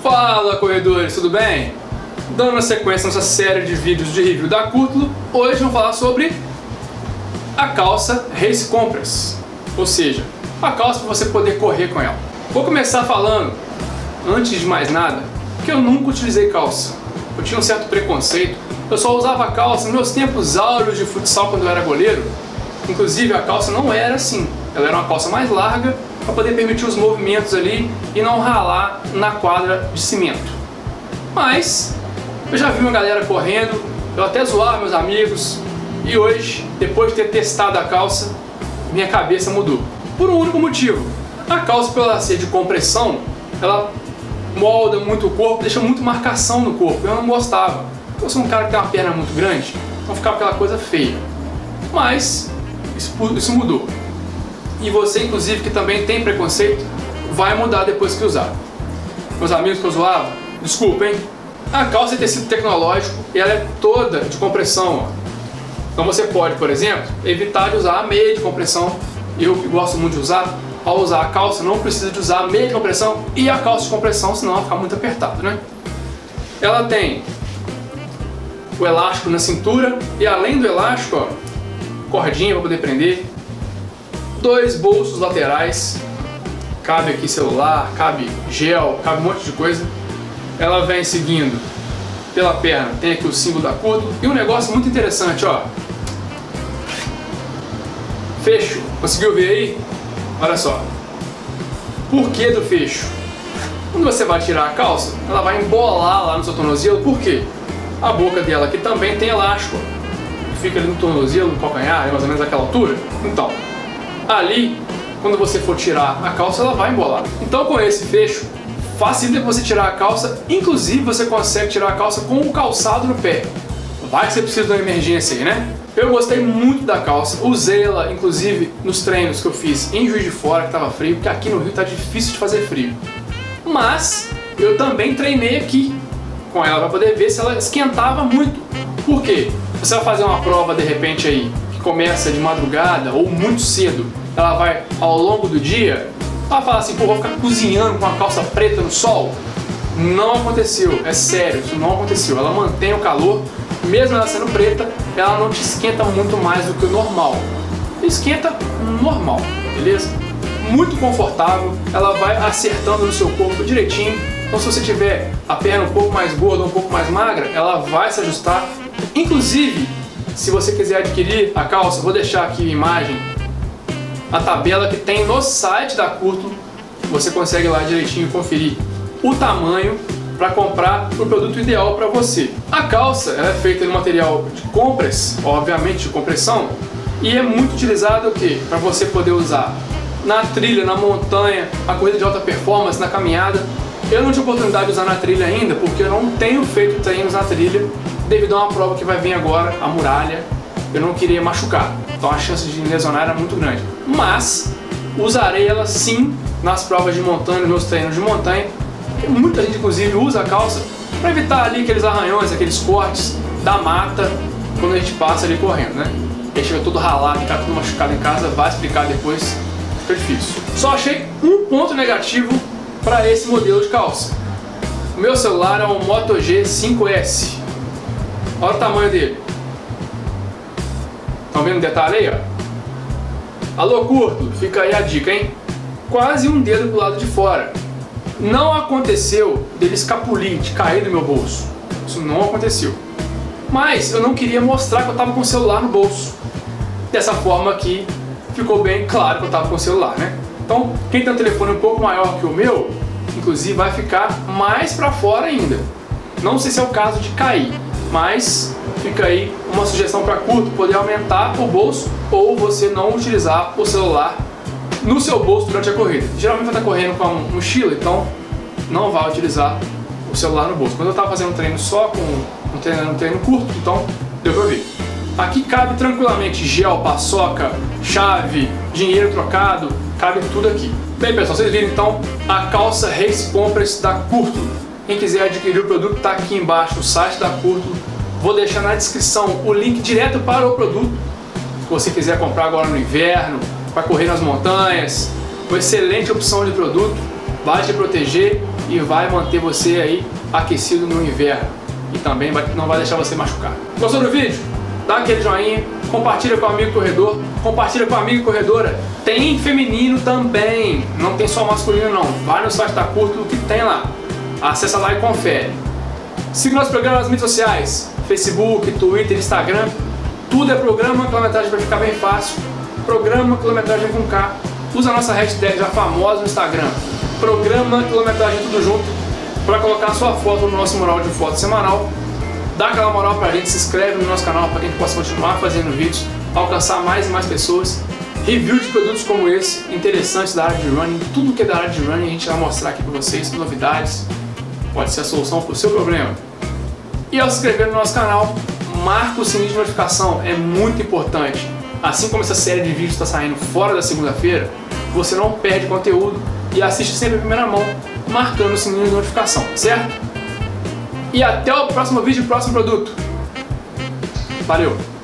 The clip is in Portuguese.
Fala corredores, tudo bem? Dando uma sequência nessa série de vídeos de review da Curtulo, hoje vamos falar sobre a calça Race Compress, ou seja, a calça para você poder correr com ela. Vou começar falando, antes de mais nada, que eu nunca utilizei calça. Eu tinha um certo preconceito, eu só usava calça nos meus tempos áureos de futsal quando eu era goleiro. Inclusive a calça não era assim, ela era uma calça mais larga para poder permitir os movimentos ali e não ralar na quadra de cimento. Mas eu já vi uma galera correndo, eu até zoava meus amigos, e hoje, depois de ter testado a calça, minha cabeça mudou. Por um único motivo: a calça, pela ser de compressão, ela molda muito o corpo, deixa muito marcação no corpo, eu não gostava. Eu sou um cara que tem uma perna muito grande, então ficava aquela coisa feia. Mas isso mudou. E você, inclusive, que também tem preconceito, vai mudar depois que usar. Meus amigos que eu zoava, desculpa, hein? A calça é tecido tecnológico e ela é toda de compressão, ó. Então você pode, por exemplo, evitar de usar a meia de compressão. Eu que gosto muito de usar, ao usar a calça não precisa de usar a meia de compressão e a calça de compressão, senão vai ficar muito apertado, né? Ela tem o elástico na cintura e, além do elástico, ó, cordinha para poder prender, dois bolsos laterais, cabe aqui celular, cabe gel, cabe um monte de coisa. Ela vem seguindo pela perna, tem aqui o símbolo da Curtulo e um negócio muito interessante, ó, fecho, conseguiu ver aí? Olha só, por que do fecho? Quando você vai tirar a calça, ela vai embolar lá no seu tornozelo. Por quê? A boca dela aqui também tem elástico, fica ali no tornozelo, no calcanhar, mais ou menos naquela altura. Então, ali, quando você for tirar a calça, ela vai embolar. Então, com esse fecho, facilita você tirar a calça. Inclusive, você consegue tirar a calça com o calçado no pé. Vai que você precisa de uma emergência aí, né? Eu gostei muito da calça, usei ela, inclusive, nos treinos que eu fiz em Juiz de Fora, que estava frio, porque aqui no Rio tá difícil de fazer frio. Mas, eu também treinei aqui com ela, para poder ver se ela esquentava muito. Por quê? Você vai fazer uma prova, de repente, aí, que começa de madrugada ou muito cedo, ela vai ao longo do dia, ela fala assim, pô, vou ficar cozinhando com a calça preta no sol? Não aconteceu, é sério, isso não aconteceu. Ela mantém o calor, mesmo ela sendo preta, ela não te esquenta muito mais do que o normal. Esquenta normal, beleza? Muito confortável, ela vai acertando no seu corpo direitinho. Então, se você tiver a perna um pouco mais gorda, um pouco mais magra, ela vai se ajustar. Inclusive, se você quiser adquirir a calça, vou deixar aqui a imagem, a tabela que tem no site da Curtulo. Você consegue lá direitinho conferir o tamanho para comprar o produto ideal para você. A calça ela é feita de material de compress, obviamente de compressão, e é muito utilizada o quê? Para você poder usar na trilha, na montanha, a corrida de alta performance, na caminhada. Eu não tive oportunidade de usar na trilha ainda, porque eu não tenho feito treinos na trilha, devido a uma prova que vai vir agora, a muralha. Eu não queria machucar, então a chance de me lesionar era muito grande. Mas usarei ela sim nas provas de montanha, nos meus treinos de montanha. Muita gente inclusive usa a calça para evitar ali aqueles arranhões, aqueles cortes da mata quando a gente passa ali correndo, né? E aí chega todo ralado, fica tudo machucado em casa, vai explicar depois, fica difícil. Só achei um ponto negativo para esse modelo de calça. O meu celular é um Moto G5S. Olha o tamanho dele. Estão vendo o detalhe aí, ó? Alô, Curtulo, fica aí a dica, hein? Quase um dedo pro lado de fora. Não aconteceu dele escapulir, de cair do meu bolso. Isso não aconteceu. Mas eu não queria mostrar que eu estava com o celular no bolso. Dessa forma aqui, ficou bem claro que eu estava com o celular, né? Então, quem tem um telefone um pouco maior que o meu, inclusive vai ficar mais para fora ainda. Não sei se é o caso de cair, mas fica aí uma sugestão para Curtulo poder aumentar o bolso ou você não utilizar o celular no seu bolso durante a corrida. Geralmente vai estar correndo com a mochila, então não vai utilizar o celular no bolso. Quando eu estava fazendo um treino só com um treino curto, então deu para ver. Aqui cabe tranquilamente gel, paçoca, chave, dinheiro trocado, cabe tudo aqui. Bem, pessoal, vocês viram então a calça Race Compress da Curtulo. Quem quiser adquirir o produto, está aqui embaixo o site da Curtulo. Vou deixar na descrição o link direto para o produto. Se você quiser comprar agora no inverno, para correr nas montanhas, uma excelente opção de produto, vai te proteger e vai manter você aí aquecido no inverno e também não vai deixar você machucar. Gostou do vídeo? Dá aquele joinha, compartilha com o amigo corredor, compartilha com a amiga corredora. Tem feminino também, não tem só masculino não. Vai no site da Curto, o que tem lá. Acessa lá e confere. Siga nosso programa nas mídias sociais, Facebook, Twitter, Instagram. Tudo é programa quilometragem para ficar bem fácil. Programa quilometragem com K. Usa a nossa hashtag já famosa no Instagram. Programa quilometragem tudo junto para colocar a sua foto no nosso mural de foto semanal. Dá aquela moral pra gente, se inscreve no nosso canal para que a gente possa continuar fazendo vídeos, alcançar mais e mais pessoas. Review de produtos como esse, interessantes da área de running, tudo que é da área de running a gente vai mostrar aqui para vocês, novidades, pode ser a solução para o seu problema. E ao se inscrever no nosso canal, marca o sininho de notificação, é muito importante. Assim como essa série de vídeos está saindo fora da segunda-feira, você não perde conteúdo e assiste sempre em primeira mão, marcando o sininho de notificação, certo? E até o próximo vídeo e próximo produto. Valeu!